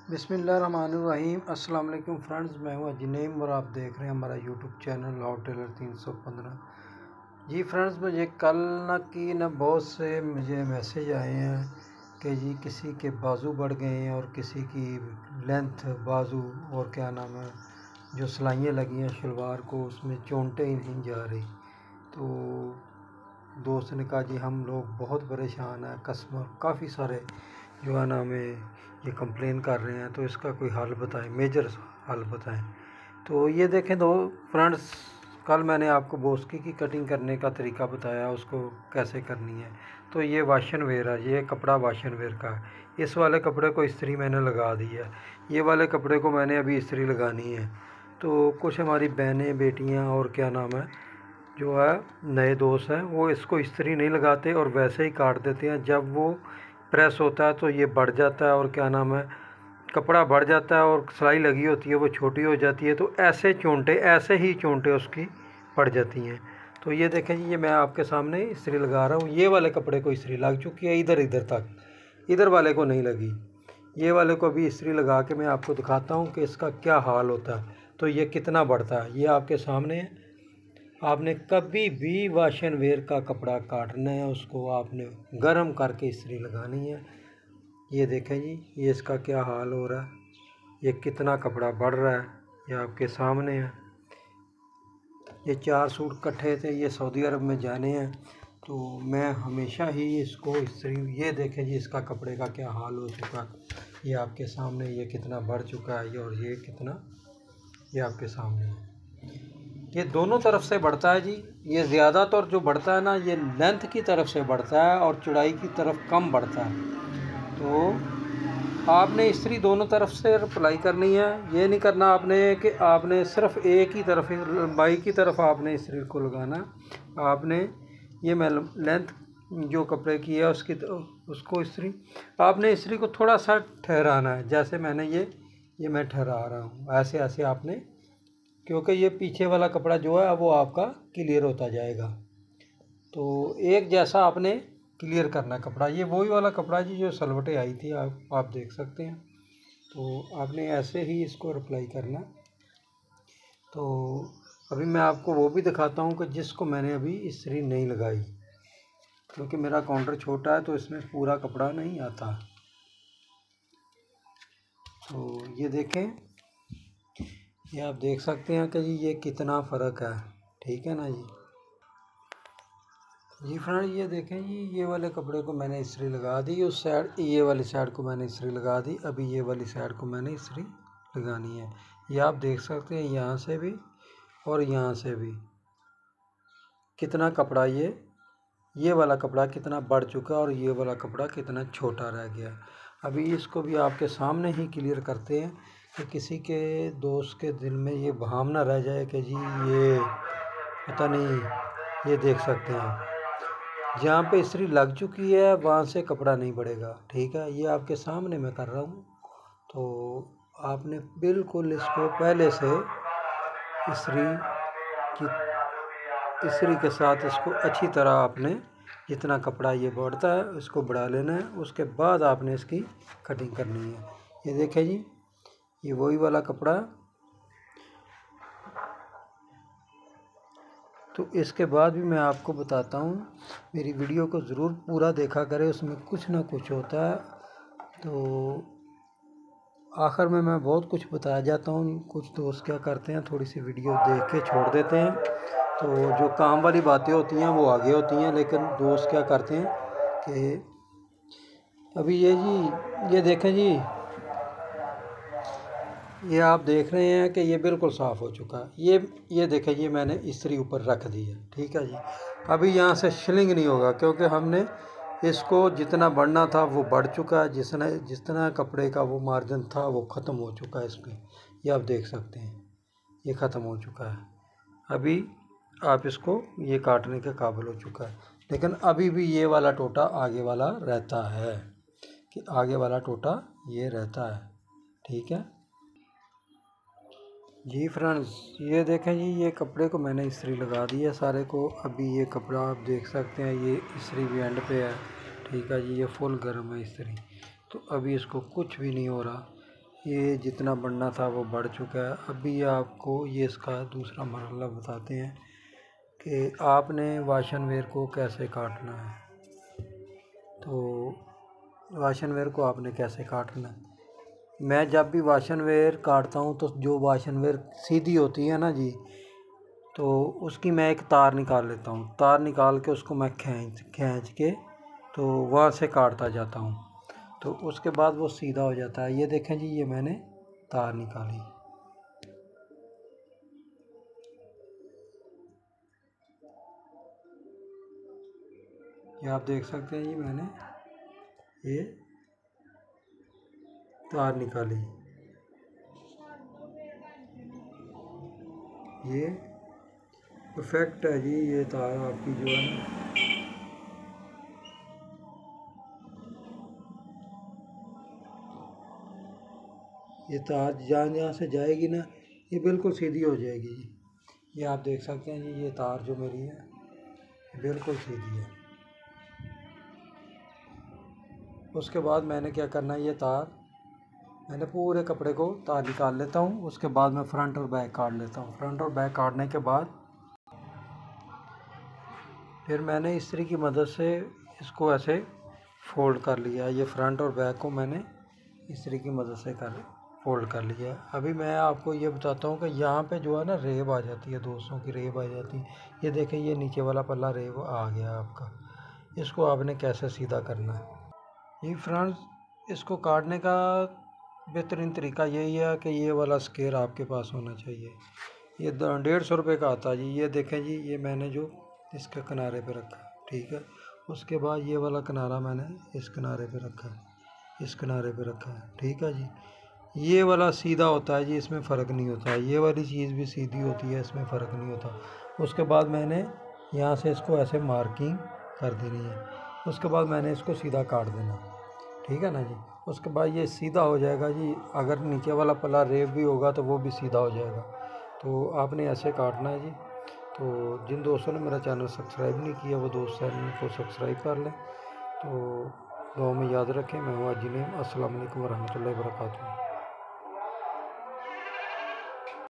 बिस्मिल्लाहिर्रहमानिर्रहीम। अस्सलाम वालेकुम फ्रेंड्स, मैं हूं अजनैम और आप देख रहे हैं हमारा यूट्यूब चैनल लॉ टेलर 315। जी फ्रेंड्स, मुझे कल न बहुत से मुझे मैसेज आए हैं कि जी किसी के बाजू बढ़ गए हैं और किसी की लेंथ बाजू और क्या नाम है जो सिलाइयाँ लगी हैं शलवार को उसमें चोंटे ही नहीं जा रही। तो दोस्त ने कहा जी हम लोग बहुत परेशान हैं, कस्टमर काफ़ी सारे जो है ना हमें ये कंप्लेन कर रहे हैं, तो इसका कोई हल बताएं, मेजर हल बताएं। तो ये देखें दो फ्रेंड्स, कल मैंने आपको बोस्की की कटिंग करने का तरीका बताया, उसको कैसे करनी है। तो ये वाशन वेयर है, ये कपड़ा वाशन वेयर का है। इस वाले कपड़े को इस्त्री मैंने लगा दी है, ये वाले कपड़े को मैंने अभी इस्त्री लगानी है। तो कुछ हमारी बहनें बेटियाँ और क्या नाम है जो है नए दोस्त हैं वो इसको इस्त्री नहीं लगाते और वैसे ही काट देते हैं। जब वो प्रेस होता है तो ये बढ़ जाता है और क्या नाम है कपड़ा बढ़ जाता है और सिलाई लगी होती है वो छोटी हो जाती है। तो ऐसे ही चोंटे उसकी पड़ जाती हैं। तो ये देखें जी, ये मैं आपके सामने इस्त्री लगा रहा हूँ। ये वाले कपड़े को इस्त्री लग चुकी है इधर तक, इधर वाले को नहीं लगी। ये वाले को अभी इस्त्री लगा के मैं आपको दिखाता हूँ कि इसका क्या हाल होता है, तो ये कितना बढ़ता है। ये आपके सामने है। आपने कभी भी वाशन वेयर का कपड़ा काटना है उसको आपने गर्म करके इस्त्री लगानी है। ये देखें जी, ये इसका क्या हाल हो रहा है, ये कितना कपड़ा बढ़ रहा है, ये आपके सामने है। ये 4 सूट इकट्ठे थे, ये सऊदी अरब में जाने हैं, तो मैं हमेशा ही इसको इस्त्री, ये देखें जी इसका कपड़े का क्या हाल हो चुका है। ये आपके सामने ये कितना बढ़ चुका है, और ये कितना, ये आपके सामने है। ये दोनों तरफ से बढ़ता है जी। ये ज़्यादातर जो बढ़ता है ना ये लेंथ की तरफ से बढ़ता है और चौड़ाई की तरफ कम बढ़ता है। तो आपने इस्त्री दोनों तरफ से अप्लाई करनी है। ये नहीं करना आपने कि आपने सिर्फ एक ही तरफ लंबाई की तरफ आपने इस्त्री को लगाना। आपने ये मैं लेंथ जो कपड़े की है उसको इस्त्री आपने इस्त्री को थोड़ा सा ठहराना है। जैसे मैंने ये मैं ठहरा रहा हूँ, ऐसे ऐसे आपने, क्योंकि ये पीछे वाला कपड़ा जो है वो आपका क्लियर होता जाएगा। तो एक जैसा आपने क्लियर करना कपड़ा। ये वही वाला कपड़ा जी जो सलवटें आई थी, आप देख सकते हैं। तो आपने ऐसे ही इसको अप्लाई करना। तो अभी मैं आपको वो भी दिखाता हूँ कि जिसको मैंने अभी इस्त्री नहीं लगाई, क्योंकि मेरा काउंटर छोटा है तो इसमें पूरा कपड़ा नहीं आता। तो ये देखें, ये आप देख सकते हैं कि जी ये कितना फ़र्क है, ठीक है ना जी। जी फ्रेंड, ये देखें जी, ये वाले कपड़े को मैंने इस्त्री लगा दी, उस साइड ये वाली साइड को मैंने इस्त्री लगा दी, अभी ये वाली साइड को मैंने इस्त्री लगानी है। ये आप देख सकते हैं यहाँ से भी और यहाँ से भी कितना कपड़ा ये वाला कपड़ा कितना बढ़ चुका है और ये वाला कपड़ा कितना छोटा रह गया। अभी इसको भी आपके सामने ही क्लियर करते हैं कि किसी के दोस्त के दिल में ये भाव ना रह जाए कि जी ये पता नहीं। ये देख सकते हैं जहाँ पे इस्त्री लग चुकी है वहाँ से कपड़ा नहीं बढ़ेगा, ठीक है। ये आपके सामने मैं कर रहा हूँ। तो आपने बिल्कुल इसको पहले से इस्त्री के साथ इसको अच्छी तरह आपने जितना कपड़ा ये बढ़ता है उसको बढ़ा लेना है। उसके बाद आपने इसकी कटिंग करनी है। ये देखें जी, ये वही वाला कपड़ा। तो इसके बाद भी मैं आपको बताता हूँ, मेरी वीडियो को ज़रूर पूरा देखा करें, उसमें कुछ ना कुछ होता है। तो आखिर में मैं बहुत कुछ बताया जाता हूँ। कुछ दोस्त क्या करते हैं, थोड़ी सी वीडियो देख के छोड़ देते हैं, तो जो काम वाली बातें होती हैं वो आगे होती हैं। लेकिन दोस्त क्या करते हैं कि अभी ये जी, ये देखें जी, ये आप देख रहे हैं कि ये बिल्कुल साफ़ हो चुका है। ये देखें, ये मैंने इस्त्री ऊपर रख दी है, ठीक है जी। अभी यहाँ से शिलिंग नहीं होगा क्योंकि हमने इसको जितना बढ़ना था वो बढ़ चुका है। जितना कपड़े का वो मार्जिन था वो ख़त्म हो चुका है इसमें। ये आप देख सकते हैं ये ख़त्म हो चुका है। अभी आप इसको ये काटने के काबिल हो चुका है। लेकिन अभी भी ये वाला टोटा आगे वाला रहता है, कि आगे वाला टोटा ये रहता है, ठीक है जी। फ्रेंड्स, ये देखें जी, ये कपड़े को मैंने इस्त्री लगा दी है सारे को। अभी ये कपड़ा आप देख सकते हैं, ये इस्त्री भी एंड पे है, ठीक है जी। ये फुल गर्म है इस्त्री, तो अभी इसको कुछ भी नहीं हो रहा। ये जितना बढ़ना था वो बढ़ चुका है। अभी आपको ये इसका दूसरा मरहला बताते हैं कि आपने वाशनवेयर को कैसे काटना है। तो वाशनवेयर को आपने कैसे काटना है, मैं जब भी वाशनवेयर काटता हूँ तो जो वाशनवेयर सीधी होती है ना जी, तो उसकी मैं एक तार निकाल लेता हूँ। तार निकाल के उसको मैं खींच के तो वहाँ से काटता जाता हूँ, तो उसके बाद वो सीधा हो जाता है। ये देखें जी, ये मैंने तार निकाली। ये आप देख सकते हैं जी, मैंने ये तार निकाली। ये परफेक्ट है जी, ये तार आपकी जो है ना, ये तार जहाँ से जाएगी ना, ये बिल्कुल सीधी हो जाएगी जी। ये आप देख सकते हैं जी, ये तार जो मेरी है बिल्कुल सीधी है। उसके बाद मैंने क्या करना है, ये तार मैंने पूरे कपड़े को तार निकाल लेता हूँ। उसके बाद मैं फ्रंट और बैक काट लेता हूँ। फ्रंट और बैक काटने के बाद फिर मैंने इस्त्री की मदद से इसको ऐसे फोल्ड कर लिया। ये फ्रंट और बैक को मैंने इस्त्री की मदद से फोल्ड कर लिया। अभी मैं आपको ये बताता हूँ कि यहाँ पे जो है ना रेब आ जाती है, दोस्तों की रेब आ जाती है। ये देखें, ये नीचे वाला पल्ला रेब आ गया आपका। इसको आपने कैसे सीधा करना है। ये फ्रेंड्स, इसको काटने का बेहतरीन तरीका यही है कि ये वाला स्केयर आपके पास होना चाहिए। ये 150 रुपये का आता है जी। ये देखें जी, ये मैंने जो इसके किनारे पे रखा, ठीक है। उसके बाद ये वाला किनारा मैंने इस किनारे पे रखा है, इस किनारे पे रखा है, ठीक है जी। ये वाला सीधा होता है जी, इसमें फ़र्क नहीं होता। ये वाली चीज़ भी सीधी होती है, इसमें फ़र्क नहीं होता। उसके बाद मैंने यहाँ से इसको ऐसे मार्किंग कर देनी है। उसके बाद मैंने इसको सीधा काट देना, ठीक है ना जी। उसके बाद ये सीधा हो जाएगा जी। अगर नीचे वाला पल्ला रेब भी होगा तो वो भी सीधा हो जाएगा। तो आपने ऐसे काटना है जी। तो जिन दोस्तों ने मेरा चैनल सब्सक्राइब नहीं किया वो दोस्त चैनल को सब्सक्राइब कर लें। तो दुआ में याद रखें। मैं हूँ अजीम। अस्सलाम वालेकुम वरहमतुल्लाहि वबरकातुहू।